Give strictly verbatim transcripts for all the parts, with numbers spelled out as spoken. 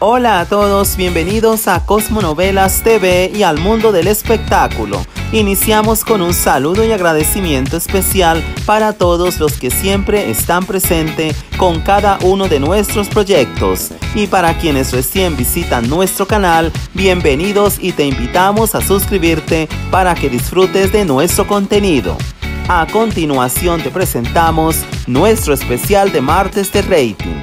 Hola a todos, bienvenidos a Cosmonovelas T V y al mundo del espectáculo. Iniciamos con un saludo y agradecimiento especial para todos los que siempre están presentes con cada uno de nuestros proyectos. Y para quienes recién visitan nuestro canal, bienvenidos y te invitamos a suscribirte para que disfrutes de nuestro contenido. A continuación te presentamos nuestro especial de martes de rating.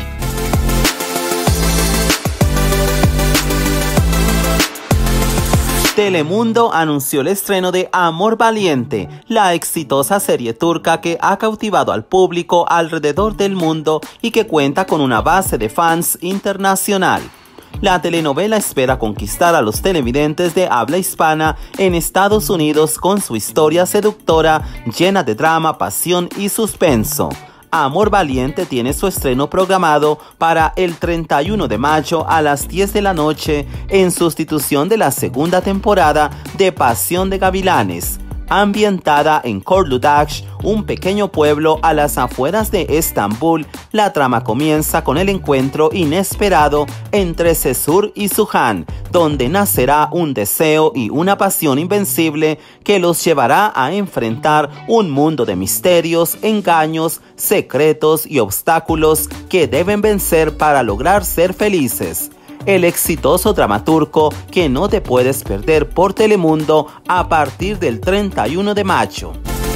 Telemundo anunció el estreno de Amor Valiente, la exitosa serie turca que ha cautivado al público alrededor del mundo y que cuenta con una base de fans internacional. La telenovela espera conquistar a los televidentes de habla hispana en Estados Unidos con su historia seductora, llena de drama, pasión y suspenso. Amor Valiente tiene su estreno programado para el treinta y uno de mayo a las diez de la noche en sustitución de la segunda temporada de Pasión de Gavilanes. Ambientada en Korludash, un pequeño pueblo a las afueras de Estambul, la trama comienza con el encuentro inesperado entre Cesur y Suhan, donde nacerá un deseo y una pasión invencible que los llevará a enfrentar un mundo de misterios, engaños, secretos y obstáculos que deben vencer para lograr ser felices. El exitoso drama turco que no te puedes perder por Telemundo a partir del treinta y uno de mayo.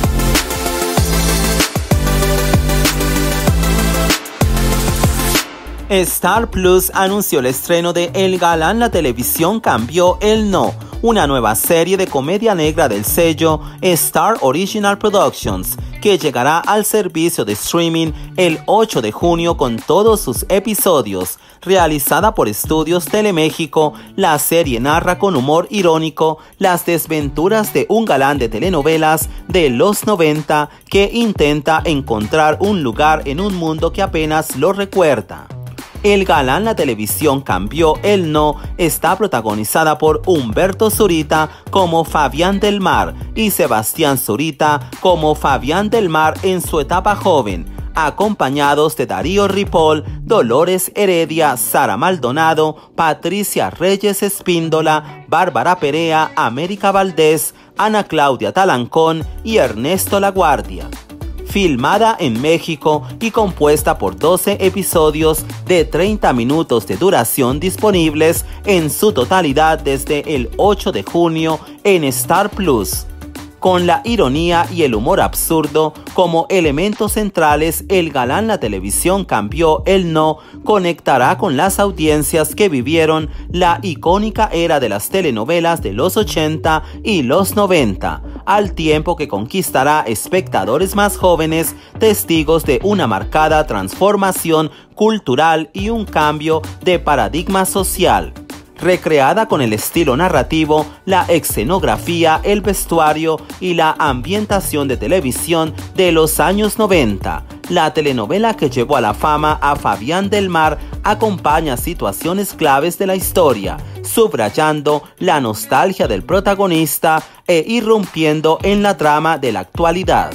Star Plus anunció el estreno de El Galán, la televisión cambió el no, una nueva serie de comedia negra del sello Star Original Productions, que llegará al servicio de streaming el ocho de junio con todos sus episodios. Realizada por Estudios Teleméxico, la serie narra con humor irónico las desventuras de un galán de telenovelas de los noventa que intenta encontrar un lugar en un mundo que apenas lo recuerda. El Galán, la televisión cambió el no, está protagonizada por Humberto Zurita como Fabián del Mar y Sebastián Zurita como Fabián del Mar en su etapa joven, acompañados de Darío Ripoll, Dolores Heredia, Sara Maldonado, Patricia Reyes Espíndola, Bárbara Perea, América Valdés, Ana Claudia Talancón y Ernesto Laguardia. Filmada en México y compuesta por doce episodios de treinta minutos de duración disponibles en su totalidad desde el ocho de junio en Star Plus. Con la ironía y el humor absurdo como elementos centrales, El Galán, la televisión cambió el no conectará con las audiencias que vivieron la icónica era de las telenovelas de los ochenta y los noventa, al tiempo que conquistará espectadores más jóvenes, testigos de una marcada transformación cultural y un cambio de paradigma social. Recreada con el estilo narrativo, la escenografía, el vestuario y la ambientación de televisión de los años noventa. La telenovela que llevó a la fama a Fabián del Mar acompaña situaciones claves de la historia, subrayando la nostalgia del protagonista e irrumpiendo en la trama de la actualidad.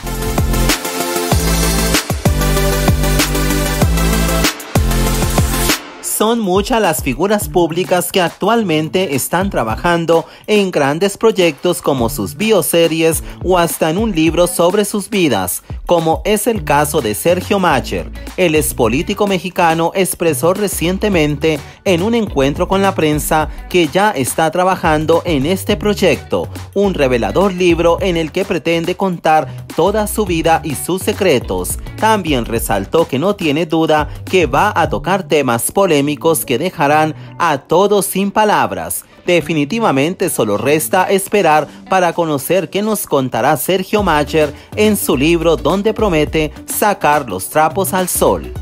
Son muchas las figuras públicas que actualmente están trabajando en grandes proyectos como sus bioseries o hasta en un libro sobre sus vidas, como es el caso de Sergio Macher. El expolítico mexicano expresó recientemente en un encuentro con la prensa que ya está trabajando en este proyecto, un revelador libro en el que pretende contar toda su vida y sus secretos. También resaltó que no tiene duda que va a tocar temas polémicos que dejarán a todos sin palabras. Definitivamente solo resta esperar para conocer qué nos contará Sergio Macher en su libro, donde promete sacar los trapos al sol.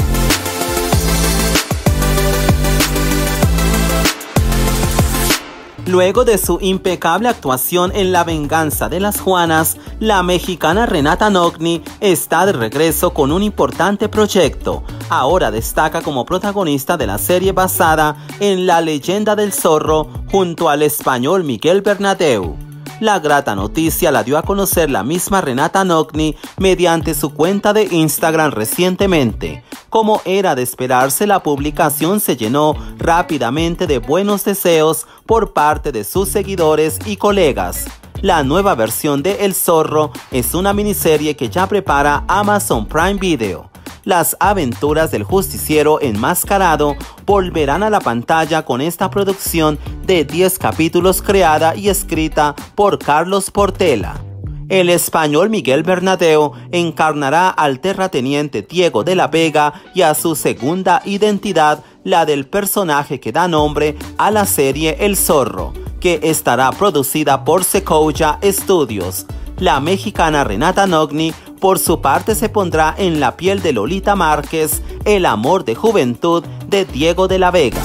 Luego de su impecable actuación en La venganza de las Juanas, la mexicana Renata Nogni está de regreso con un importante proyecto. Ahora destaca como protagonista de la serie basada en La leyenda del zorro junto al español Miguel Bernabéu. La grata noticia la dio a conocer la misma Renata Nogni mediante su cuenta de Instagram recientemente. Como era de esperarse, la publicación se llenó rápidamente de buenos deseos por parte de sus seguidores y colegas. La nueva versión de El Zorro es una miniserie que ya prepara Amazon Prime Video. Las aventuras del justiciero enmascarado volverán a la pantalla con esta producción de diez capítulos creada y escrita por Carlos Portela. El español Miguel Bernadeu encarnará al terrateniente Diego de la Vega y a su segunda identidad, la del personaje que da nombre a la serie El Zorro, que estará producida por Sequoia Studios. La mexicana Renata Nogni, por su parte, se pondrá en la piel de Lolita Márquez, el amor de juventud de Diego de la Vega.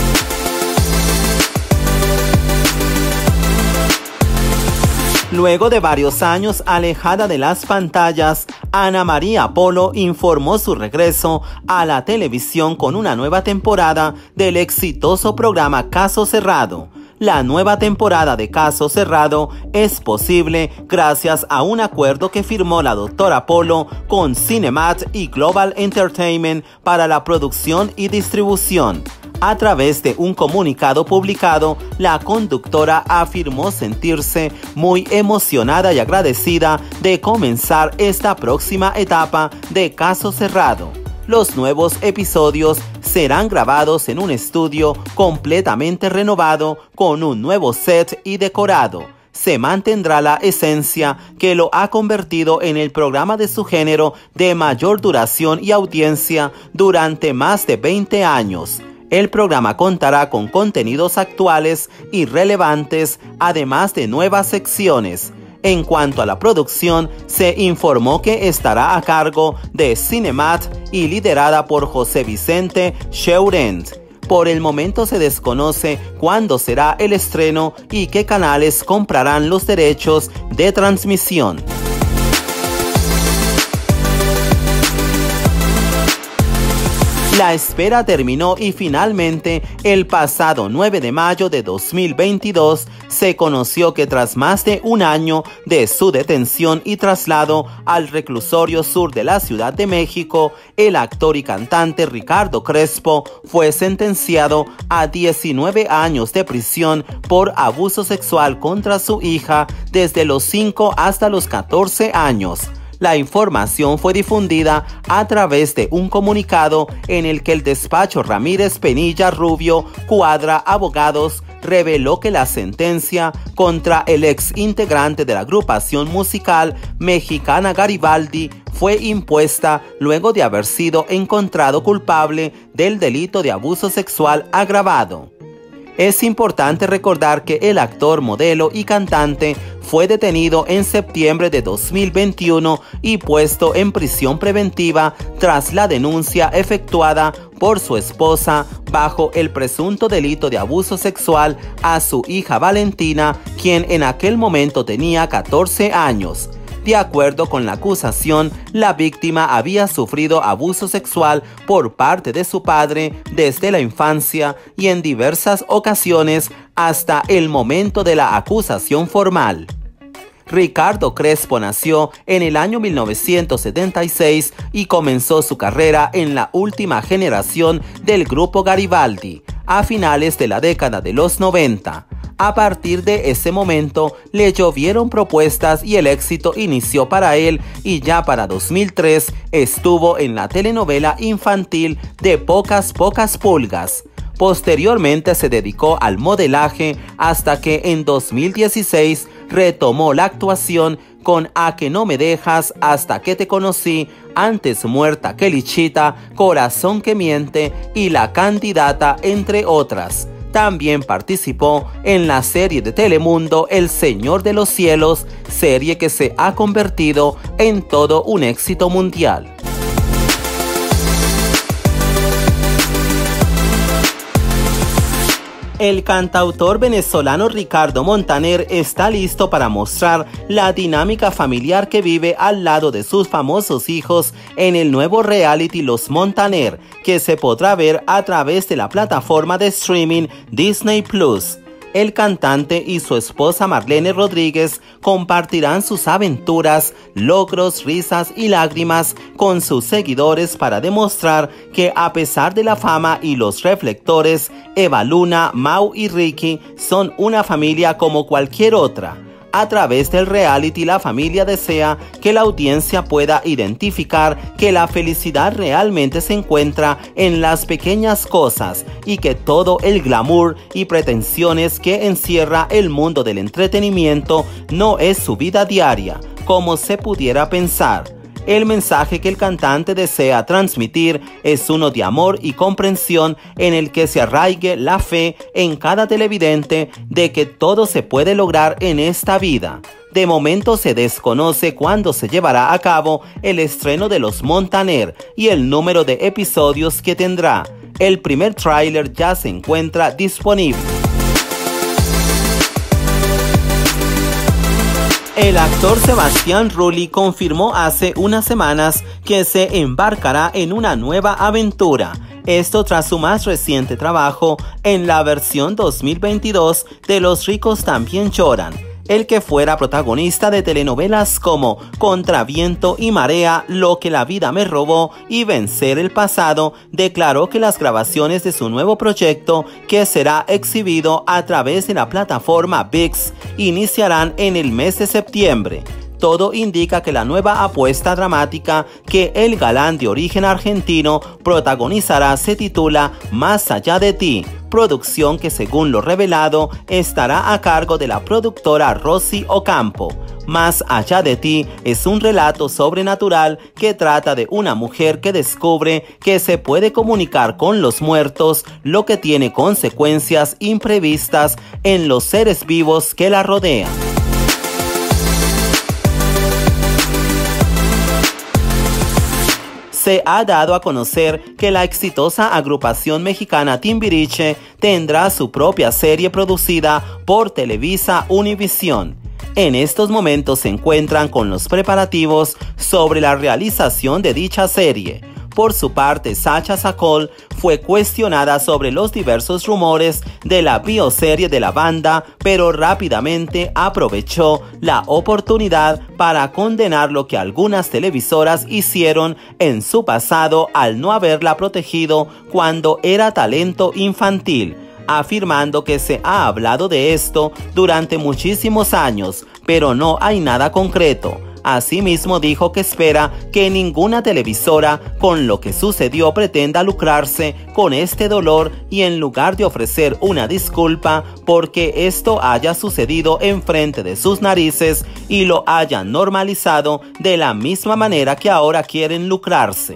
Luego de varios años alejada de las pantallas, Ana María Polo informó su regreso a la televisión con una nueva temporada del exitoso programa Caso Cerrado. La nueva temporada de Caso Cerrado es posible gracias a un acuerdo que firmó la doctora Polo con Cinemat y Global Entertainment para la producción y distribución. A través de un comunicado publicado, la conductora afirmó sentirse muy emocionada y agradecida de comenzar esta próxima etapa de Caso Cerrado. Los nuevos episodios serán grabados en un estudio completamente renovado con un nuevo set y decorado. Se mantendrá la esencia que lo ha convertido en el programa de su género de mayor duración y audiencia durante más de veinte años. El programa contará con contenidos actuales y relevantes, además de nuevas secciones. En cuanto a la producción, se informó que estará a cargo de Cinemat y liderada por José Vicente Cheurent. Por el momento se desconoce cuándo será el estreno y qué canales comprarán los derechos de transmisión. La espera terminó y finalmente, el pasado nueve de mayo de dos mil veintidós, se conoció que tras más de un año de su detención y traslado al reclusorio sur de la Ciudad de México, el actor y cantante Ricardo Crespo fue sentenciado a diecinueve años de prisión por abuso sexual contra su hija desde los cinco hasta los catorce años. La información fue difundida a través de un comunicado en el que el despacho Ramírez Penilla Rubio Cuadra Abogados reveló que la sentencia contra el ex integrante de la agrupación musical mexicana Garibaldi fue impuesta luego de haber sido encontrado culpable del delito de abuso sexual agravado. Es importante recordar que el actor, modelo y cantante fue detenido en septiembre de dos mil veintiuno y puesto en prisión preventiva tras la denuncia efectuada por su esposa bajo el presunto delito de abuso sexual a su hija Valentina, quien en aquel momento tenía catorce años. De acuerdo con la acusación, la víctima había sufrido abuso sexual por parte de su padre desde la infancia y en diversas ocasiones hasta el momento de la acusación formal. Ricardo Crespo nació en el año mil novecientos setenta y seis y comenzó su carrera en la última generación del grupo Garibaldi, a finales de la década de los noventa. A partir de ese momento le llovieron propuestas y el éxito inició para él, y ya para dos mil tres estuvo en la telenovela infantil de Pocas Pocas Pulgas. Posteriormente se dedicó al modelaje hasta que en dos mil dieciséis retomó la actuación con A que no me dejas, Hasta que te conocí, Antes muerta que lichita, Corazón que miente y La candidata, entre otras. También participó en la serie de Telemundo El Señor de los Cielos, serie que se ha convertido en todo un éxito mundial. El cantautor venezolano Ricardo Montaner está listo para mostrar la dinámica familiar que vive al lado de sus famosos hijos en el nuevo reality Los Montaner, que se podrá ver a través de la plataforma de streaming Disney Plus. el cantante y su esposa Marlene Rodríguez compartirán sus aventuras, logros, risas y lágrimas con sus seguidores para demostrar que a pesar de la fama y los reflectores, Eva Luna, Mau y Ricky son una familia como cualquier otra. A través del reality, la familia desea que la audiencia pueda identificar que la felicidad realmente se encuentra en las pequeñas cosas y que todo el glamour y pretensiones que encierra el mundo del entretenimiento no es su vida diaria, como se pudiera pensar. El mensaje que el cantante desea transmitir es uno de amor y comprensión en el que se arraigue la fe en cada televidente de que todo se puede lograr en esta vida. De momento se desconoce cuándo se llevará a cabo el estreno de Los Montaner y el número de episodios que tendrá. El primer tráiler ya se encuentra disponible. El actor Sebastián Rulli confirmó hace unas semanas que se embarcará en una nueva aventura. Esto tras su más reciente trabajo en la versión dos mil veintidós de Los ricos también lloran. El que fuera protagonista de telenovelas como Contra viento y marea, Lo que la vida me robó y Vencer el pasado, declaró que las grabaciones de su nuevo proyecto, que será exhibido a través de la plataforma ViX, iniciarán en el mes de septiembre. Todo indica que la nueva apuesta dramática que el galán de origen argentino protagonizará se titula Más allá de ti, producción que según lo revelado estará a cargo de la productora Rosy Ocampo. Más allá de ti es un relato sobrenatural que trata de una mujer que descubre que se puede comunicar con los muertos, lo que tiene consecuencias imprevistas en los seres vivos que la rodean. Se ha dado a conocer que la exitosa agrupación mexicana Timbiriche tendrá su propia serie producida por Televisa Univisión. En estos momentos se encuentran con los preparativos sobre la realización de dicha serie. Por su parte, Sacha Sacol fue cuestionada sobre los diversos rumores de la bioserie de la banda, pero rápidamente aprovechó la oportunidad para condenar lo que algunas televisoras hicieron en su pasado al no haberla protegido cuando era talento infantil, afirmando que se ha hablado de esto durante muchísimos años, pero no hay nada concreto. Asimismo dijo que espera que ninguna televisora con lo que sucedió pretenda lucrarse con este dolor y en lugar de ofrecer una disculpa porque esto haya sucedido enfrente de sus narices y lo hayan normalizado de la misma manera que ahora quieren lucrarse.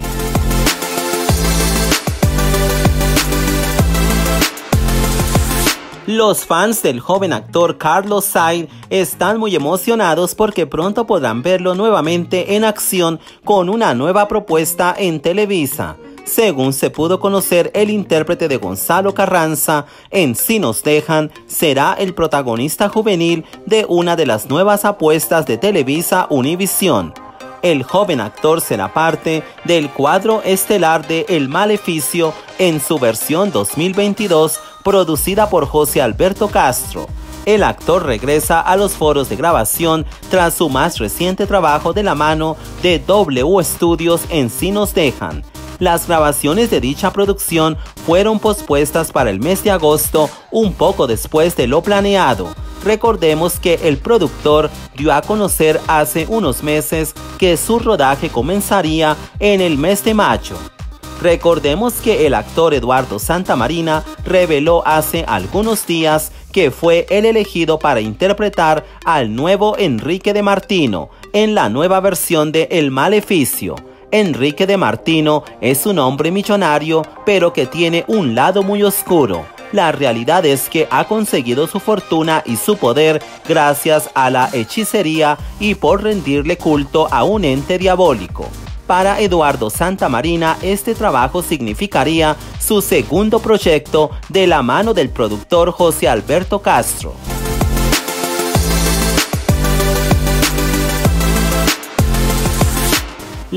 Los fans del joven actor Carlos Sainz están muy emocionados porque pronto podrán verlo nuevamente en acción con una nueva propuesta en Televisa. Según se pudo conocer, el intérprete de Gonzalo Carranza en Si nos dejan será el protagonista juvenil de una de las nuevas apuestas de Televisa Univisión. El joven actor será parte del cuadro estelar de El Maleficio en su versión dos mil veintidós, producida por José Alberto Castro. El actor regresa a los foros de grabación tras su más reciente trabajo de la mano de W Studios en Si nos dejan. Las grabaciones de dicha producción fueron pospuestas para el mes de agosto, un poco después de lo planeado. Recordemos que el productor dio a conocer hace unos meses que su rodaje comenzaría en el mes de mayo. Recordemos que el actor Eduardo Santamarina reveló hace algunos días que fue el elegido para interpretar al nuevo Enrique de Martino en la nueva versión de El Maleficio. Enrique de Martino es un hombre millonario, pero que tiene un lado muy oscuro. La realidad es que ha conseguido su fortuna y su poder gracias a la hechicería y por rendirle culto a un ente diabólico. Para Eduardo Santamarina, este trabajo significaría su segundo proyecto de la mano del productor José Alberto Castro.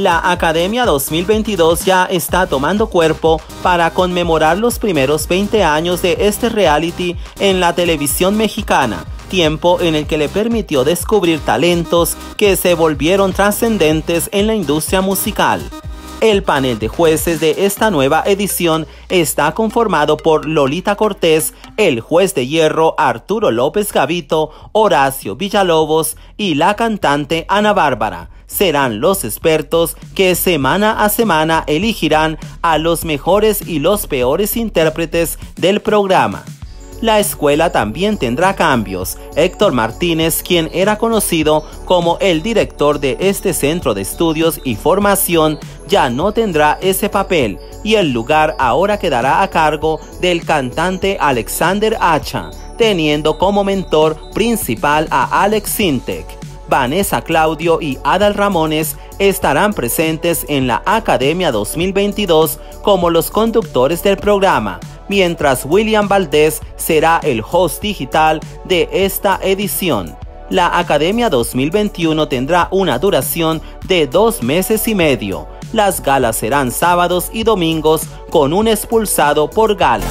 La Academia dos mil veintidós ya está tomando cuerpo para conmemorar los primeros veinte años de este reality en la televisión mexicana, tiempo en el que le permitió descubrir talentos que se volvieron trascendentes en la industria musical. El panel de jueces de esta nueva edición está conformado por Lolita Cortés, el juez de hierro Arturo López Gavito, Horacio Villalobos y la cantante Ana Bárbara. Serán los expertos que semana a semana elegirán a los mejores y los peores intérpretes del programa. La escuela también tendrá cambios. Héctor Martínez, quien era conocido como el director de este centro de estudios y formación, ya no tendrá ese papel y el lugar ahora quedará a cargo del cantante Alexander Acha, teniendo como mentor principal a Alex Sintek. Vanessa Claudio y Adal Ramones estarán presentes en la Academia dos mil veintidós como los conductores del programa, mientras William Valdés será el host digital de esta edición. La Academia dos mil veintiuno tendrá una duración de dos meses y medio. Las galas serán sábados y domingos con un expulsado por gala.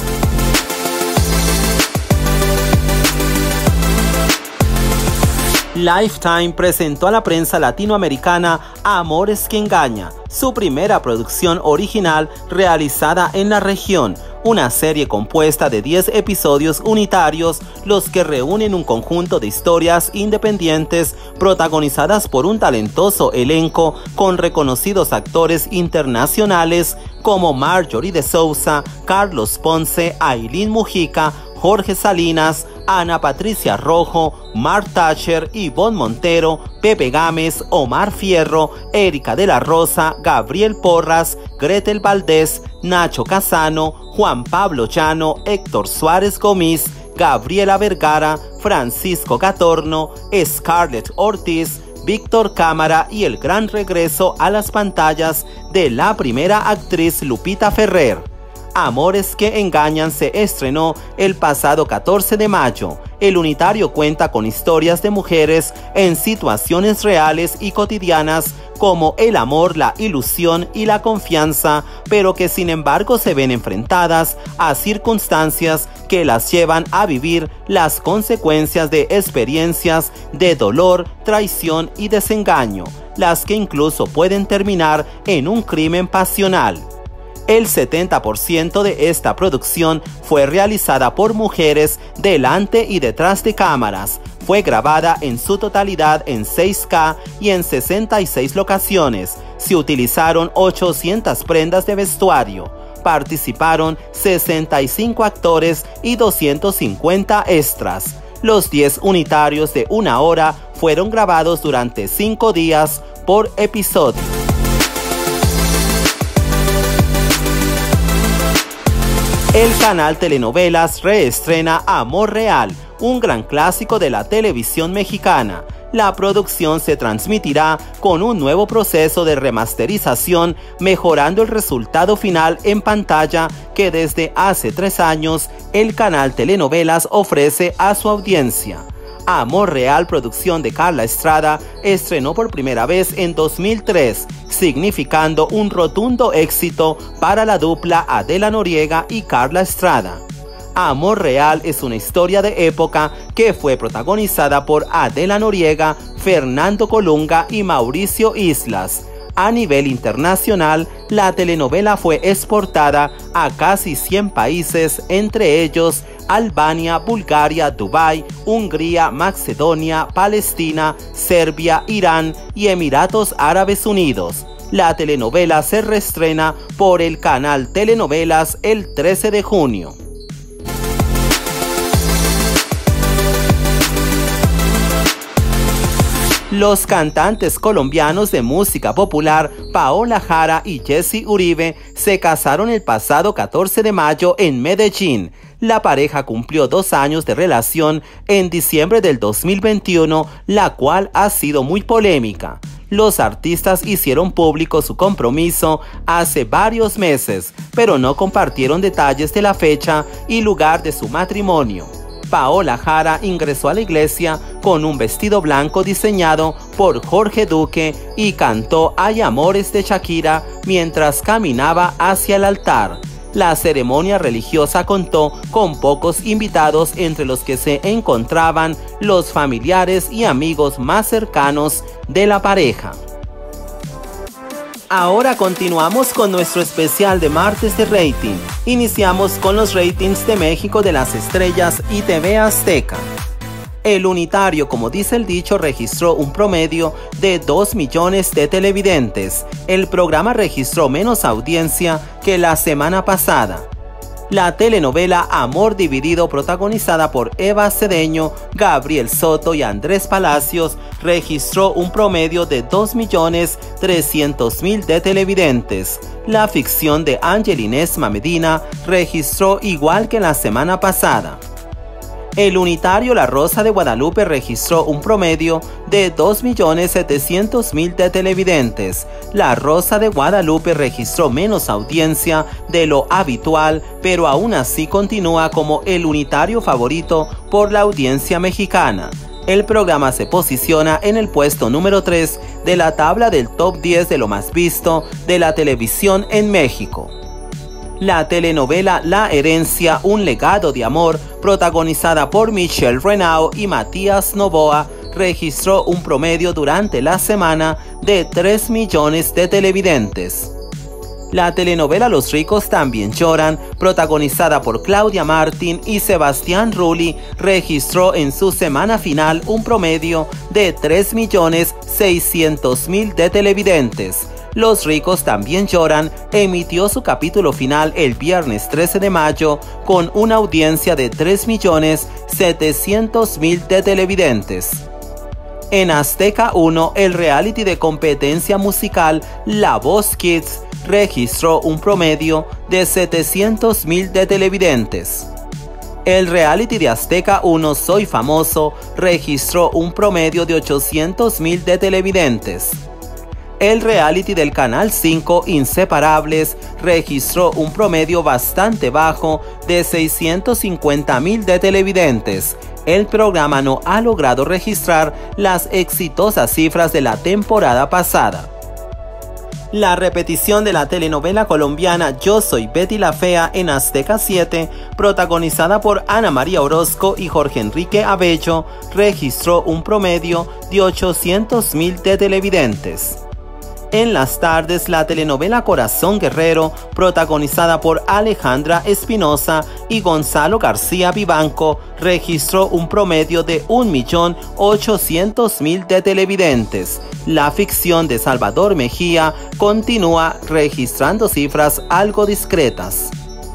Lifetime presentó a la prensa latinoamericana Amores que Engaña, su primera producción original realizada en la región, una serie compuesta de diez episodios unitarios, los que reúnen un conjunto de historias independientes protagonizadas por un talentoso elenco con reconocidos actores internacionales como Marjorie de Sousa, Carlos Ponce, Ailín Mujica, Jorge Salinas, Ana Patricia Rojo, Mark Thatcher, Ivonne Montero, Pepe Gámez, Omar Fierro, Erika de la Rosa, Gabriel Porras, Gretel Valdés, Nacho Casano, Juan Pablo Llano, Héctor Suárez Gómez, Gabriela Vergara, Francisco Gatorno, Scarlett Ortiz, Víctor Cámara y el gran regreso a las pantallas de la primera actriz Lupita Ferrer. Amores que Engañan se estrenó el pasado catorce de mayo. El unitario cuenta con historias de mujeres en situaciones reales y cotidianas como el amor, la ilusión y la confianza, pero que sin embargo se ven enfrentadas a circunstancias que las llevan a vivir las consecuencias de experiencias de dolor, traición y desengaño, las que incluso pueden terminar en un crimen pasional. El setenta por ciento de esta producción fue realizada por mujeres delante y detrás de cámaras. Fue grabada en su totalidad en seis K y en sesenta y seis locaciones. Se utilizaron ochocientas prendas de vestuario. Participaron sesenta y cinco actores y doscientos cincuenta extras. Los diez unitarios de una hora fueron grabados durante cinco días por episodio. El canal Telenovelas reestrena Amor Real, un gran clásico de la televisión mexicana. La producción se transmitirá con un nuevo proceso de remasterización, mejorando el resultado final en pantalla que desde hace tres años el canal Telenovelas ofrece a su audiencia. Amor Real, producción de Carla Estrada, estrenó por primera vez en dos mil tres, significando un rotundo éxito para la dupla Adela Noriega y Carla Estrada. Amor Real es una historia de época que fue protagonizada por Adela Noriega, Fernando Colunga y Mauricio Islas. A nivel internacional, la telenovela fue exportada a casi cien países, entre ellos Albania, Bulgaria, Dubái, Hungría, Macedonia, Palestina, Serbia, Irán y Emiratos Árabes Unidos. La telenovela se reestrena por el canal Telenovelas el trece de junio. Los cantantes colombianos de música popular Paola Jara y Jesse Uribe se casaron el pasado catorce de mayo en Medellín. La pareja cumplió dos años de relación en diciembre del dos mil veintiuno, la cual ha sido muy polémica. Los artistas hicieron público su compromiso hace varios meses, pero no compartieron detalles de la fecha y lugar de su matrimonio. Paola Jara ingresó a la iglesia con un vestido blanco diseñado por Jorge Duque y cantó Hay Amores de Shakira mientras caminaba hacia el altar. La ceremonia religiosa contó con pocos invitados, entre los que se encontraban los familiares y amigos más cercanos de la pareja. Ahora continuamos con nuestro especial de martes de rating. Iniciamos con los ratings de México de las estrellas y T V Azteca. El Unitario, como dice el dicho, registró un promedio de dos millones de televidentes. El programa registró menos audiencia que la semana pasada. La telenovela Amor Dividido, protagonizada por Eva Cedeño, Gabriel Soto y Andrés Palacios, registró un promedio de dos millones trescientos mil de televidentes. La ficción de Ángel Esma Medina registró igual que la semana pasada. El Unitario La Rosa de Guadalupe registró un promedio de dos millones setecientos mil de televidentes. La Rosa de Guadalupe registró menos audiencia de lo habitual, pero aún así continúa como el unitario favorito por la audiencia mexicana. El programa se posiciona en el puesto número tres de la tabla del top diez de lo más visto de la televisión en México. La telenovela La Herencia, un legado de amor, protagonizada por Michelle Renaud y Matías Novoa, registró un promedio durante la semana de tres millones de televidentes. La telenovela Los ricos también lloran, protagonizada por Claudia Martín y Sebastián Rulli, registró en su semana final un promedio de tres millones seiscientos mil de televidentes. Los ricos también lloran emitió su capítulo final el viernes trece de mayo con una audiencia de tres millones setecientos mil de televidentes. En Azteca uno, el reality de competencia musical La Voz Kids registró un promedio de setecientos mil de televidentes. El reality de Azteca uno Soy Famoso registró un promedio de ochocientos mil de televidentes. El reality del Canal cinco Inseparables registró un promedio bastante bajo de seiscientos cincuenta mil de televidentes. El programa no ha logrado registrar las exitosas cifras de la temporada pasada. La repetición de la telenovela colombiana Yo Soy Betty la Fea en Azteca siete, protagonizada por Ana María Orozco y Jorge Enrique Abello, registró un promedio de ochocientos mil de televidentes. En las tardes, la telenovela Corazón Guerrero, protagonizada por Alejandra Espinosa y Gonzalo García Vivanco, registró un promedio de un millón ochocientos mil de televidentes. La ficción de Salvador Mejía continúa registrando cifras algo discretas.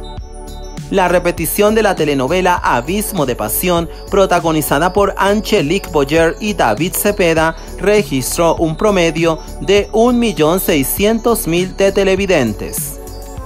La repetición de la telenovela Abismo de Pasión, protagonizada por Angelique Boyer y David Cepeda, registró un promedio de un millón seiscientos mil de televidentes.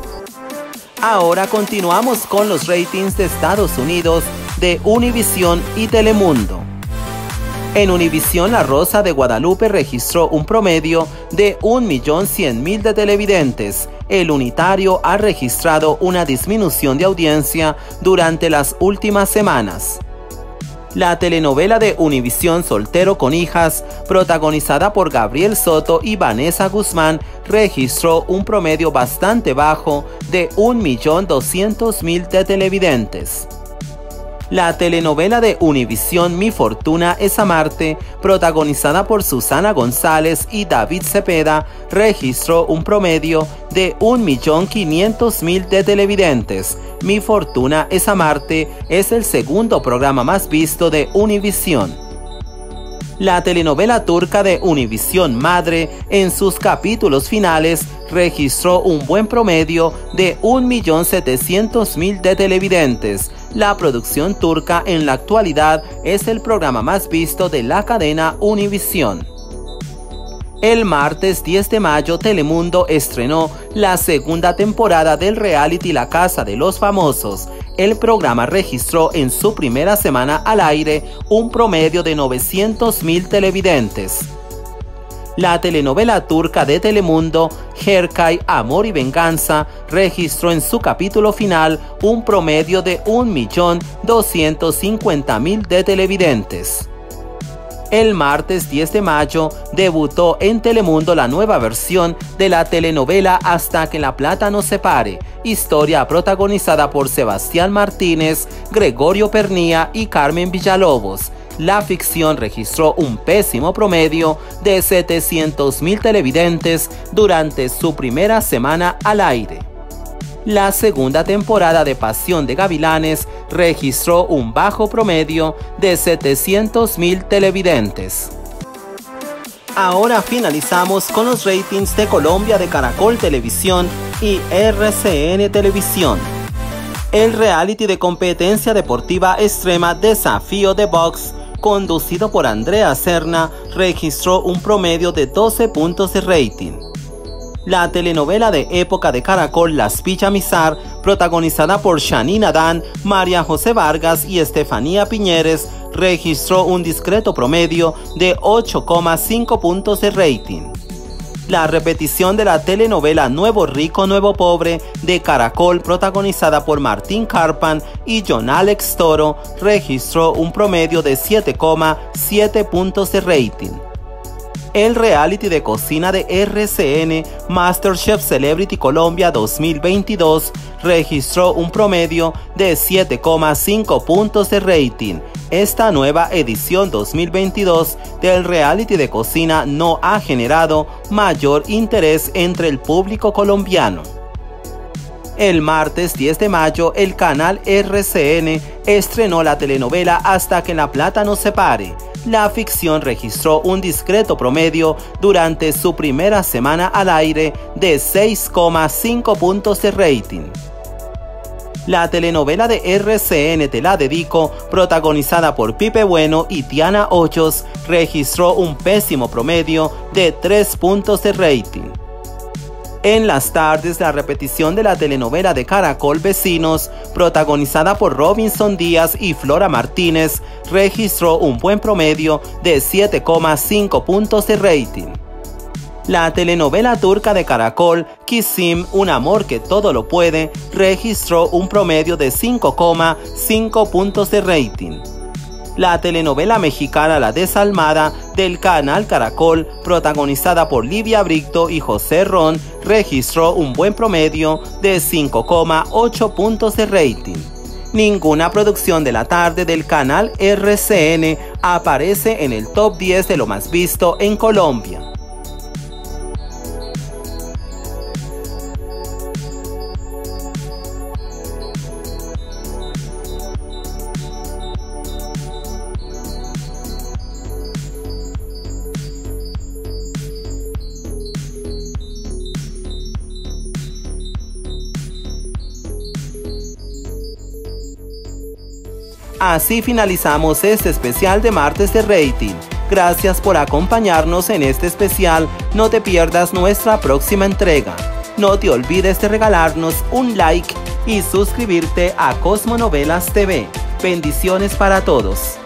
Ahora continuamos con los ratings de Estados Unidos de Univisión y Telemundo. En Univisión, La Rosa de Guadalupe registró un promedio de un millón cien mil de televidentes. El Unitario ha registrado una disminución de audiencia durante las últimas semanas. La telenovela de Univisión Soltero con Hijas, protagonizada por Gabriel Soto y Vanessa Guzmán, registró un promedio bastante bajo de un millón doscientos mil de televidentes. La telenovela de Univisión Mi Fortuna es Amarte, protagonizada por Susana González y David Cepeda, registró un promedio de un millón quinientos mil de televidentes. Mi Fortuna es Amarte es el segundo programa más visto de Univisión. La telenovela turca de Univisión Madre, en sus capítulos finales, registró un buen promedio de un millón setecientos mil de televidentes. La producción turca en la actualidad es el programa más visto de la cadena Univisión. El martes diez de mayo, Telemundo estrenó la segunda temporada del reality La Casa de los Famosos. El programa registró en su primera semana al aire un promedio de novecientos mil televidentes. La telenovela turca de Telemundo, Herkay, Amor y Venganza, registró en su capítulo final un promedio de un millón doscientos cincuenta mil de televidentes. El martes diez de mayo debutó en Telemundo la nueva versión de la telenovela Hasta que la plata nos separe, historia protagonizada por Sebastián Martínez, Gregorio Pernía y Carmen Villalobos. La ficción registró un pésimo promedio de setecientos mil televidentes durante su primera semana al aire. La segunda temporada de Pasión de Gavilanes registró un bajo promedio de setecientos mil televidentes. Ahora finalizamos con los ratings de Colombia de Caracol Televisión y R C N Televisión. El reality de competencia deportiva extrema Desafío de Box, conducido por Andrea Serna, registró un promedio de doce puntos de rating. La telenovela de época de Caracol Las Villamizar, protagonizada por Shanine Adán, María José Vargas y Estefanía Piñeres, registró un discreto promedio de ocho coma cinco puntos de rating. La repetición de la telenovela Nuevo Rico, Nuevo Pobre de Caracol, protagonizada por Martín Carpan y John Alex Toro, registró un promedio de siete coma siete puntos de rating. El reality de cocina de R C N, MasterChef Celebrity Colombia dos mil veintidós, registró un promedio de siete coma cinco puntos de rating. Esta nueva edición dos mil veintidós del reality de cocina no ha generado mayor interés entre el público colombiano. El martes diez de mayo, el canal R C N estrenó la telenovela Hasta que la plata nos separe. La ficción registró un discreto promedio durante su primera semana al aire de seis coma cinco puntos de rating. La telenovela de R C N Te la dedico, protagonizada por Pipe Bueno y Tiana Hoyos, registró un pésimo promedio de tres puntos de rating. En las tardes, la repetición de la telenovela de Caracol Vecinos, protagonizada por Robinson Díaz y Flora Martínez, registró un buen promedio de siete coma cinco puntos de rating. La telenovela turca de Caracol, Kisim, Un amor que todo lo puede, registró un promedio de cinco coma cinco puntos de rating. La telenovela mexicana La Desalmada del canal Caracol, protagonizada por Livia Brito y José Ron, registró un buen promedio de cinco coma ocho puntos de rating. Ninguna producción de la tarde del canal R C N aparece en el top diez de lo más visto en Colombia. Así finalizamos este especial de martes de rating. Gracias por acompañarnos en este especial. No te pierdas nuestra próxima entrega. No te olvides de regalarnos un like y suscribirte a Cosmonovelas T V. Bendiciones para todos.